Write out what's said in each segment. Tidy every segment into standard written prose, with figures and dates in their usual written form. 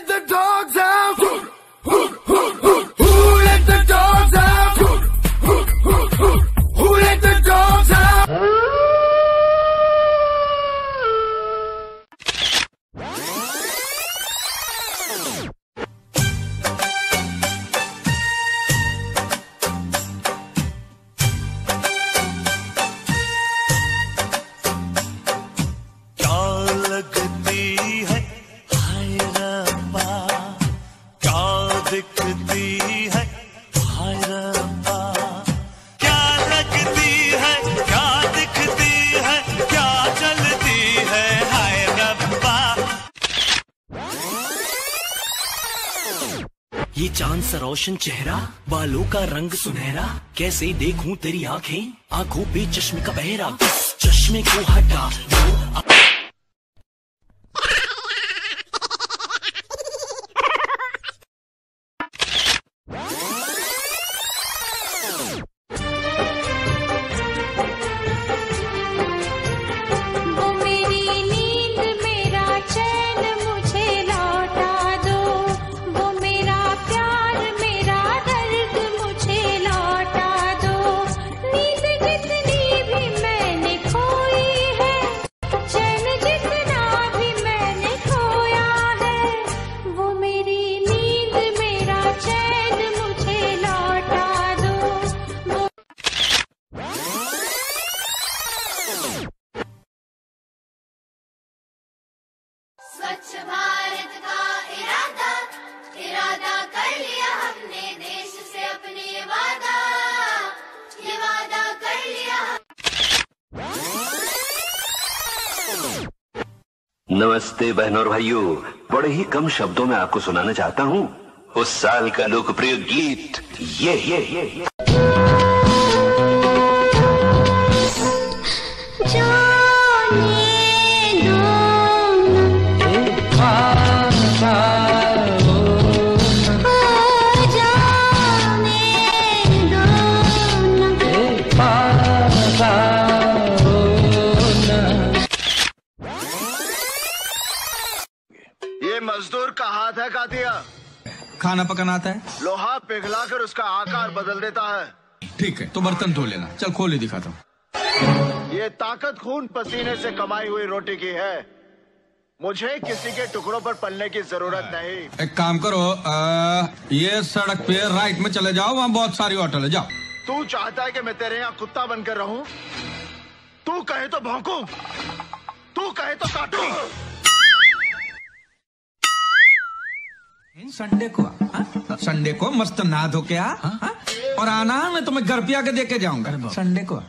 let the dogs out? Who let the dogs out? Who let the dogs out? ये चांद सा रोशन चेहरा, बालों का रंग सुनहरा, कैसे देखूं तेरी आंखें, आंखों पे चश्मे का पहरा, चश्मे को हटा दो। स्वच्छ भारत का इरादा इरादा कर लिया हमने, देश से अपने वादा ये वादा कर लिया। नमस्ते बहनों और भाइयों, बड़े ही कम शब्दों में आपको सुनाना चाहता हूँ उस साल का लोकप्रिय गीत ये। ये मजदूर का हाथ है कातिया, खाना पकाना आता है, लोहा पिघलाकर उसका आकार बदल देता है। ठीक है तो बर्तन धो लेना, चल खोल ही दिखाता हूँ। ये ताकत खून पसीने से कमाई हुई रोटी की है, मुझे किसी के टुकड़ों पर पलने की जरूरत नहीं। एक काम करो, ये सड़क पे राइट में चले जाओ, वहाँ बहुत सारी होटल है, जाओ। तू चाहता है कि मैं तेरे यहाँ कुत्ता बनकर रहूं? तू कहे तो भौंकूं, तू कहे तो काटूं। संडे को मस्त नहा धो के आ, और आना, मैं तुम्हें घर पे आके दे के जाऊंगा संडे को।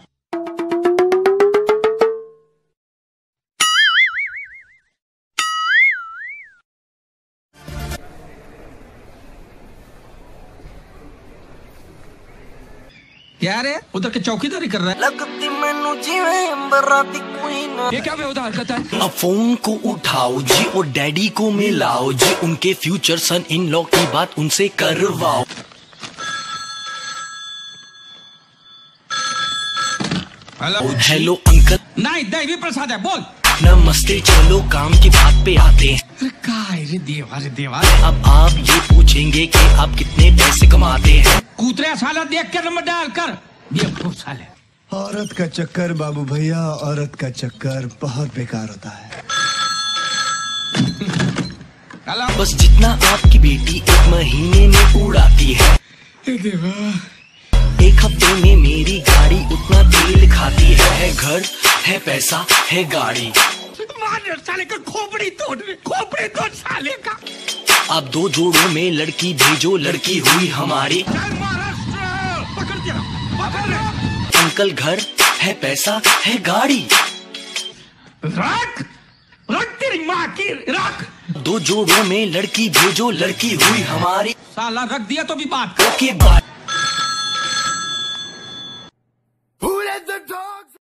क्या रे उधर के चौकीदारी कर रहा है? लगती मैनू जिवें अंबराती क्वीन। ये क्या बेहुदा हरकत है? अब फोन को उठाओ जी और डैडी को मिलाओ जी, उनके फ्यूचर सन इन लॉ की बात उनसे करवाओ। Hello uncle. नहीं दैवी प्रसाद है, बोल। नमस्ते, चलो काम की बात पे आते हैं। रे देवा अब आप ये पूछेंगे कि आप कितने पैसे कमाते हैं। कूतरे साला देख कर नंबर डाल कर, ये साले। औरत का चक्कर बाबू भैया, औरत का चक्कर बहुत बेकार होता है। बस जितना आपकी बेटी एक महीने में उड़ाती है, एक हफ्ते में मेरी गाड़ी उतना तेल खाती है। घर है, पैसा है, गाड़ी। साले का खोपड़ी तोड़ साले का। अब 2 जोड़ों में लड़की भेजो, लड़की हुई हमारी। अंकल घर है, पैसा है, गाड़ी। रख तेरी माँ की रख। 2 जोड़ों में लड़की भेजो, लड़की हुई हमारी। साला रख दिया तो भी बात। Okay bye.